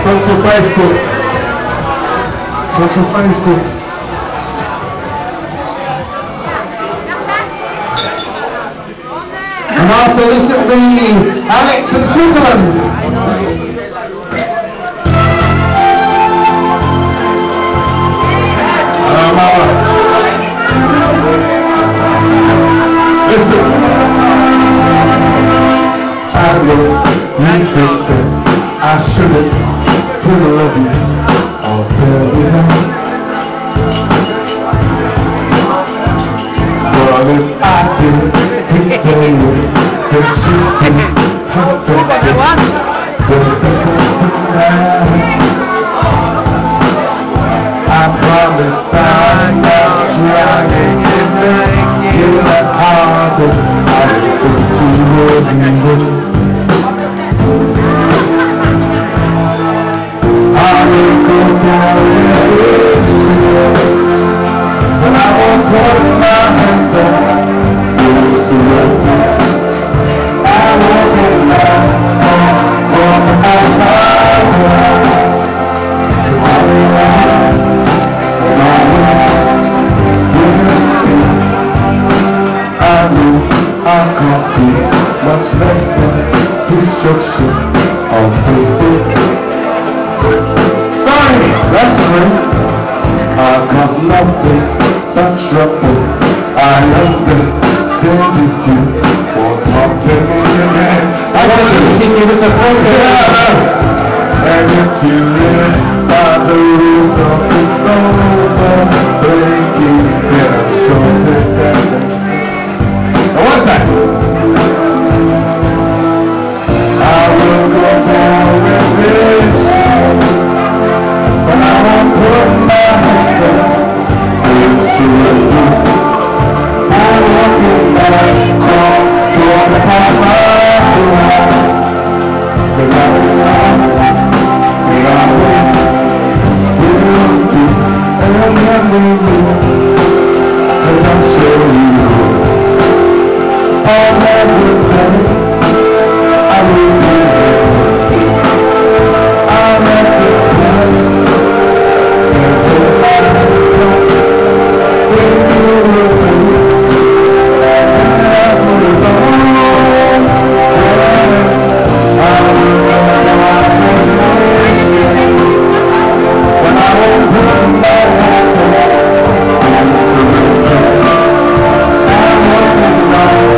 What's your Facebook? What's your Facebook? And after this it'll be Alex in Switzerland. Listen. I know you think that I shouldn't still love you or tell you that. But if I did, he'd say that she's been perfect. There's the sense of that. I promise I'm not trying to make you harder. I took to you. I will go down in this, but I won't put my hands up. I won't get mad for my power. I know I can't see much less destruction on Facebook. Sorry, that's true. I cause nothing but trouble. I understand if you won't talk to me again. I want to see you disappointed. And if you live by the rules of this over breaking, then I'm sure that makes sense. Now what's that? I will go down with this, but I won't put my hands up. It's you and you. I won't get mad for the past life. 'Cause I will love, and I will do, and I'll never leave. 'Cause I'm sure you know. All that was done, I will be there. I'll never play. And put my hands up when you were free. And never alone. I will go down with this, but I won't put my hands up. And surrender. I won't be lost.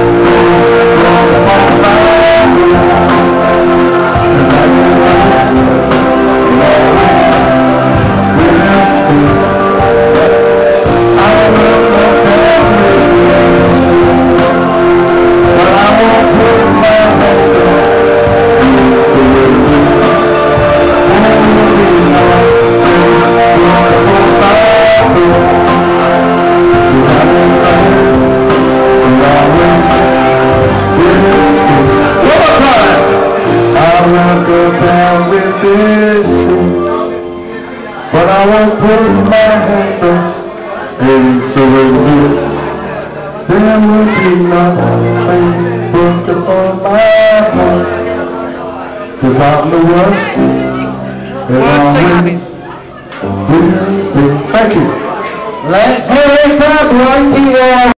But I won't put my hands up and surrender. There will be no Facebook for my heart, 'cause I'm the worst and always will be. Thank you. Let's hear it up right here.